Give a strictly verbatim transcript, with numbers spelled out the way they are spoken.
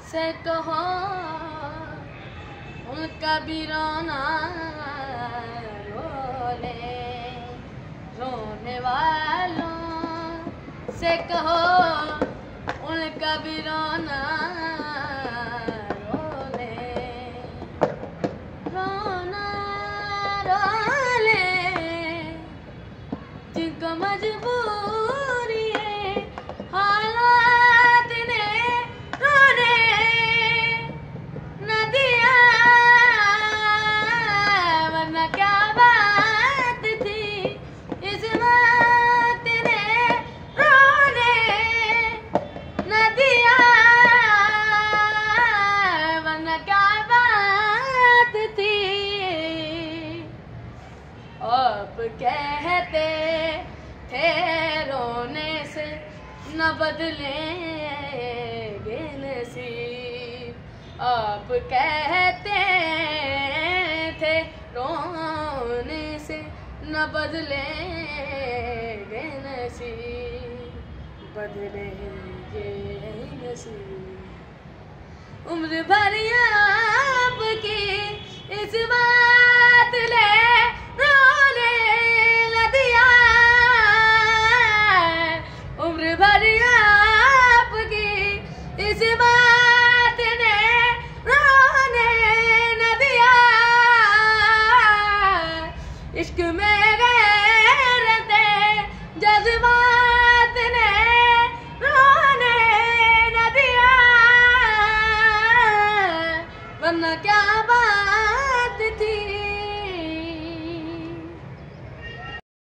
से कहो उनका भी रोना रोले, रोने वालों से कहो उनका भी रोना रोले, रोना रोले जिनको मजबूरी है हालात ने रोने न दिया, वरना क्या बात थी इस बात ने रोने न दिया, वरना क्या बात थी। आप कहते थे रोने से न बदलेंगे नसीब, आप कहते थे रोने से न बदलेंगे नसीब, बदलेंगे नसीब। उम्र भर आपकी इस बात